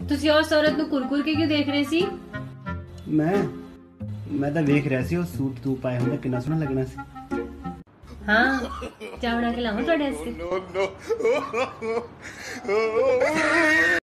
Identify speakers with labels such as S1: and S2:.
S1: ਤੁਸੀਂ ਉਸ ਔਰਤ ਨੂੰ ਕੁਰਕੁਰ ਕੇ ਕਿਉਂ ਦੇਖ ਰਹੇ ਸੀ?
S2: ਮੈਂ ਤਾਂ ਵੇਖ ਰਿਹਾ ਸੀ ਉਹ ਸੂਟ ਤੂੰ ਪਾਇਆ ਹੁੰਦਾ ਕਿੰਨਾ ਸੋਹਣਾ ਲੱਗਣਾ ਸੀ।
S1: ਹਾਂ, ਚਾਹ ਬਣਾ ਕੇ ਲਾਵਾਂ ਤੁਹਾਡੇ ਵਾਸਤੇ?